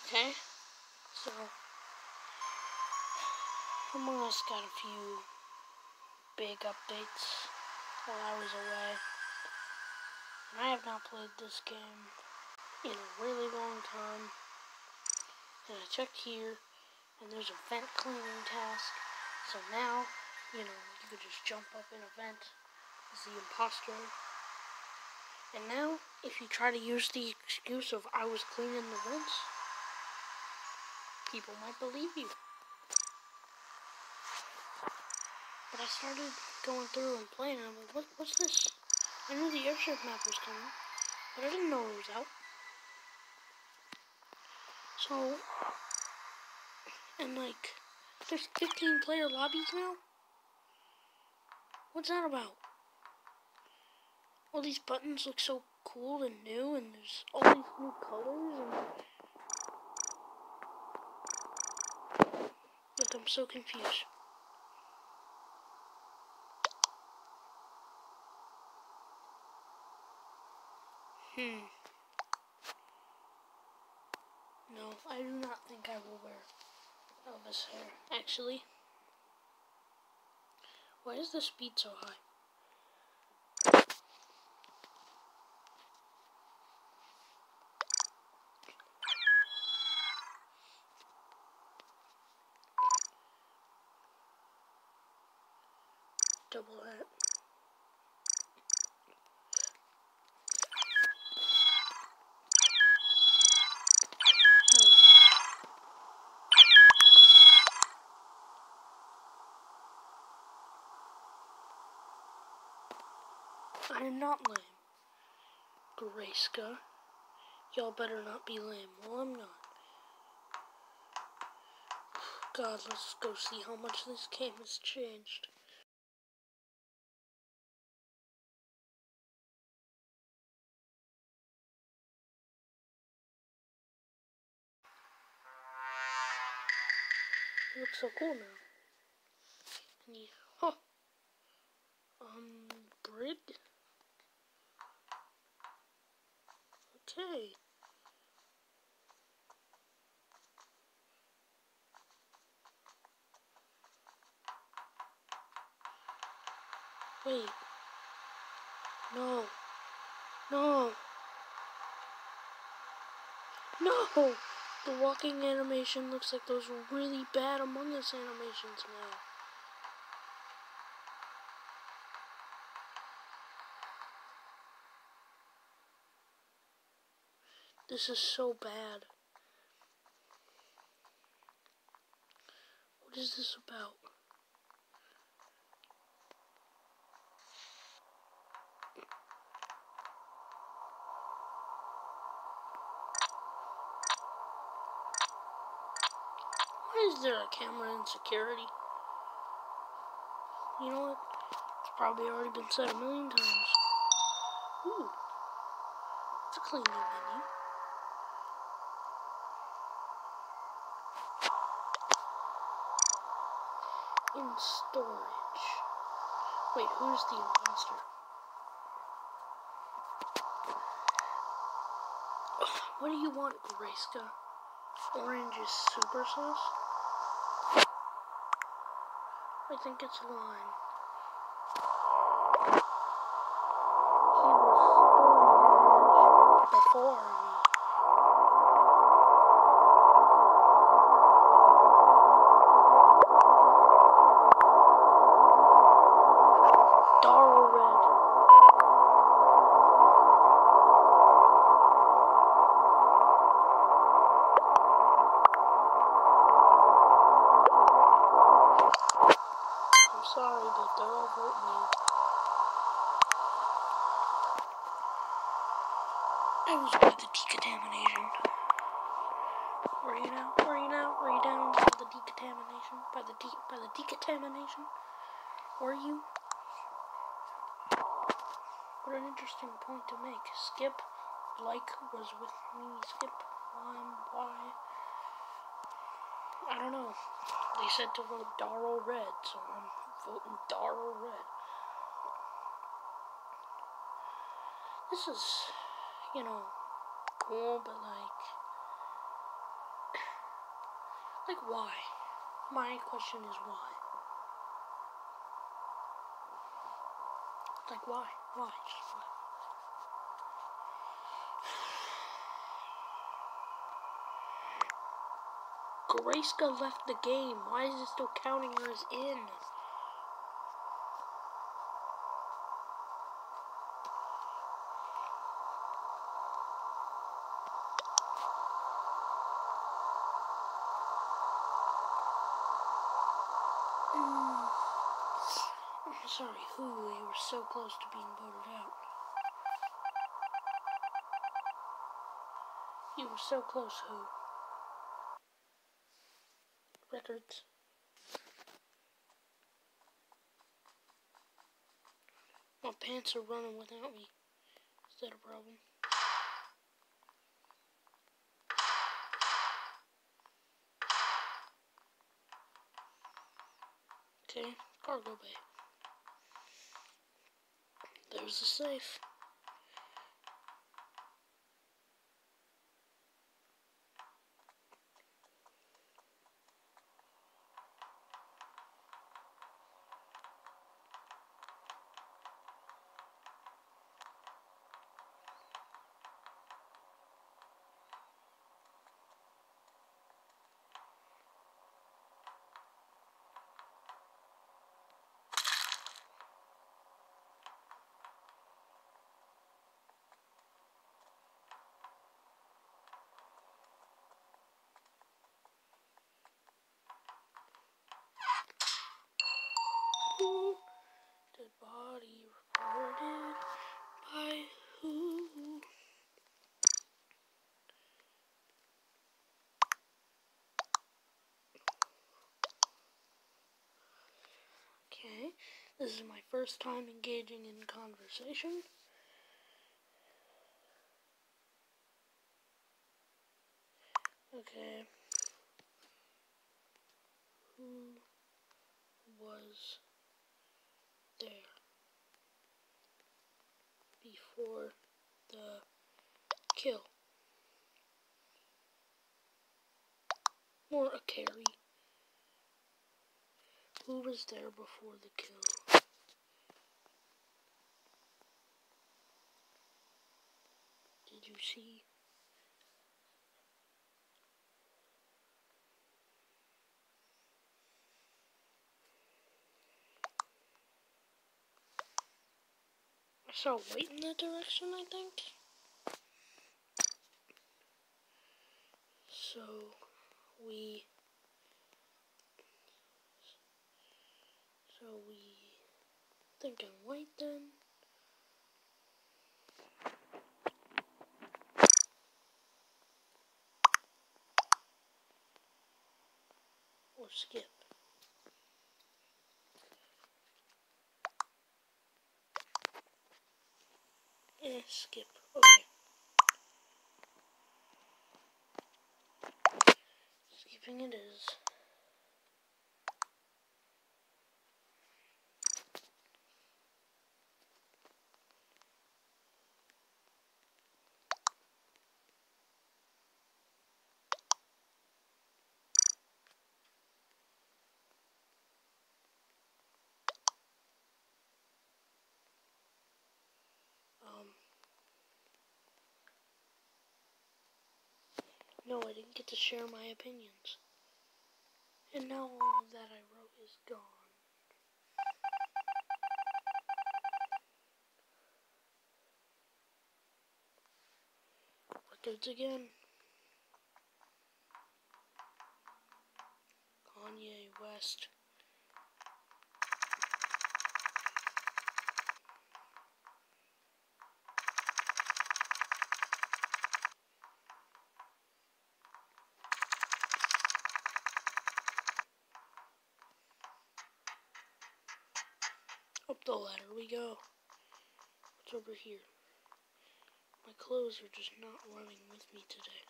Okay, so Among Us got a few big updates while I was away. And I have not played this game in a really long time. And I checked here, and there's a vent cleaning task. So now, you could just jump up in a vent as the imposter. And now, if you try to use the excuse of I was cleaning the vents, people might believe you. But I started going through and playing, and I'm like, what's this? I knew the airship map was coming, but I didn't know it was out. So, and there's 15 player lobbies now? What's that about? All these buttons look so cool and new, and there's all these new colors, and look, I'm so confused. No, I do not think I will wear Elvis hair. Actually, why is the speed so high? Double hat. I am not lame. Grayska. Y'all better not be lame. Well, I'm not. God, let's go see how much this game has changed. It looks so cool now. Huh. Brig? Okay. Wait. No. No. No! The walking animation looks like those really bad Among Us animations now. This is so bad. What is this about? Why is there a camera in security? You know what? It's probably already been said a million times. Ooh. It's a cleaning menu. In storage. Wait, who's the imposter? What do you want, Grayska? Orange is super sauce? I think it's lime. He was Storm Edge before me. Darrow Red. I'm sorry, but they're all voting you. I was by the decontamination. Were you now? Were you now? Were you down by the decontamination? By the decontamination? Were you? What an interesting point to make. Skip, was with me. Skip, why? I don't know. They said to vote Darrow Red, so I'm voting Darrow Red. This is, cool, but Like, why? My question is why? Like, why? Why? Just why? Goretzka left the game. Why is it still counting her as in? I'm sorry, who? You were so close to being voted out. You were so close, who? Records. My pants are running without me. Is that a problem? Okay, cargo bay. There's the safe. Dead body reported by who? Okay, this is my first time engaging in conversation. Okay. Who was there before the kill? Or a carry. Who was there before the kill? Did you see? I saw weight in that direction, I think. So we think I'm white then. Or skip. Skip. Okay. Skipping it is. No, I didn't get to share my opinions. And now all of that I wrote is gone. Records again. Kanye West. Up the ladder we go. What's over here? My clothes are just not running with me today.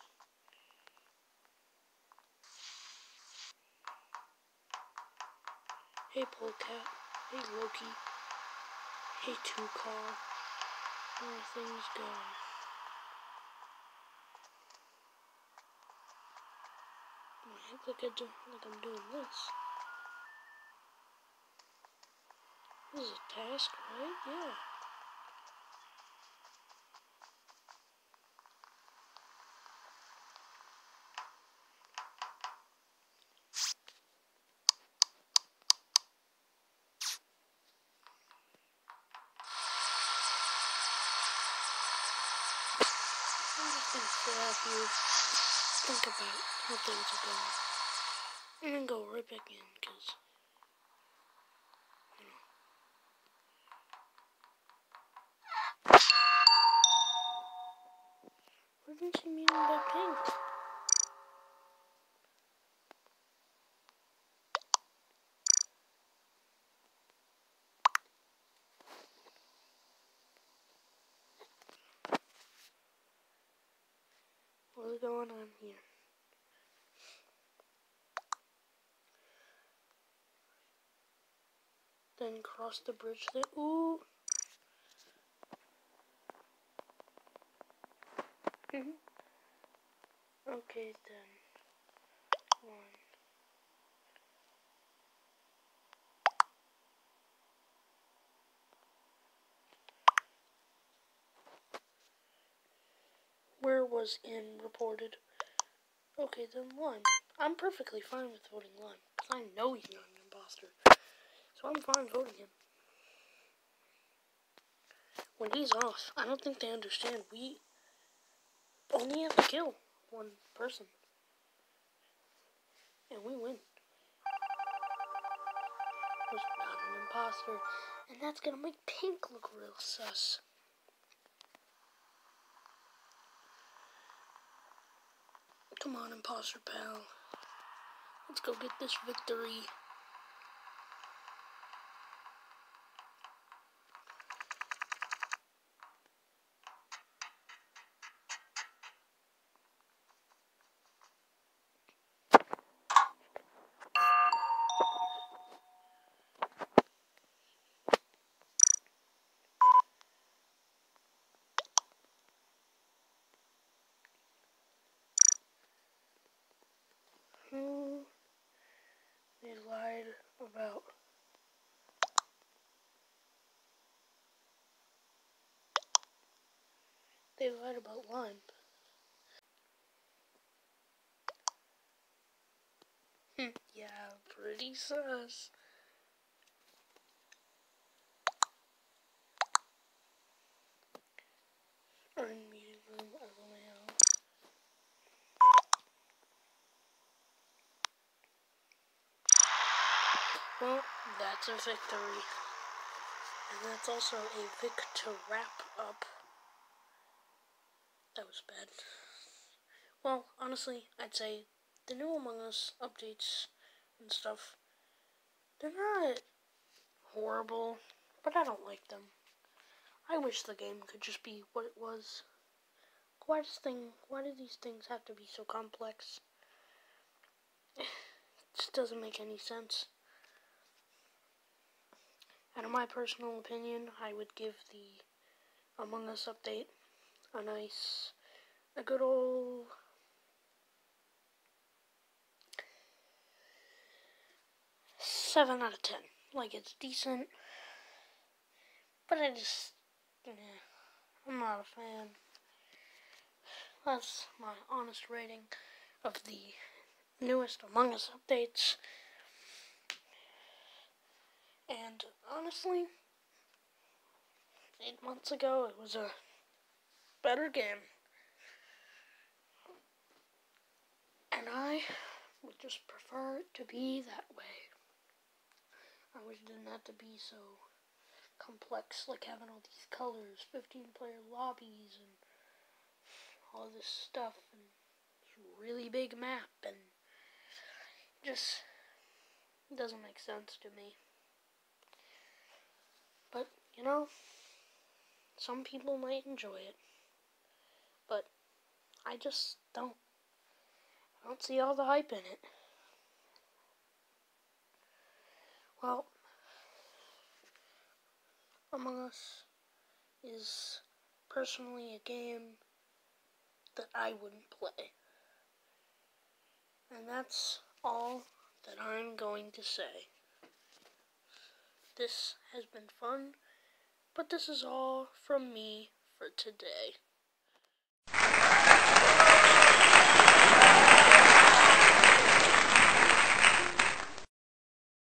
Hey Polecat. Hey Loki. Hey Tukar. How are things going? My act like I'm doing this. This is a task, right? Yeah. I'm just gonna have you think about how things are going. And then go right back in, because, you know. What didn't she mean about pink? What's going on here? Then cross the bridge there. Ooh. Okay, then. One. Where was in reported? Okay, then Lime. I'm perfectly fine with voting Lime, because I know he's not an imposter. So I'm fine voting him. When he's off, I don't think they understand. We only have to kill one person. And we win. Was not an imposter. And that's gonna make Pink look real sus. Come on, imposter pal. Let's go get this victory. They lied about Lime. Yeah, pretty sus. Or in meeting room, LMAO. Well, that's a victory. And that's also a victor wrap up. That was bad. Well, honestly, I'd say the new Among Us updates and stuff, they're not horrible, but I don't like them. I wish the game could just be what it was. Why do these things have to be so complex? It just doesn't make any sense. And in my personal opinion, I would give the Among Us update a good old 7 out of 10. Like, it's decent, but I'm not a fan. That's my honest rating of the newest Among Us updates. And honestly, 8 months ago, it was a better game. And I would just prefer it to be that way. I wish it didn't have to be so complex, like having all these colors, 15-player lobbies, and all this stuff, and this really big map, and just doesn't make sense to me. But, you know, some people might enjoy it, but I just don't. I don't see all the hype in it. Well, Among Us is personally a game that I wouldn't play. And that's all that I'm going to say. This has been fun, but this is all from me for today.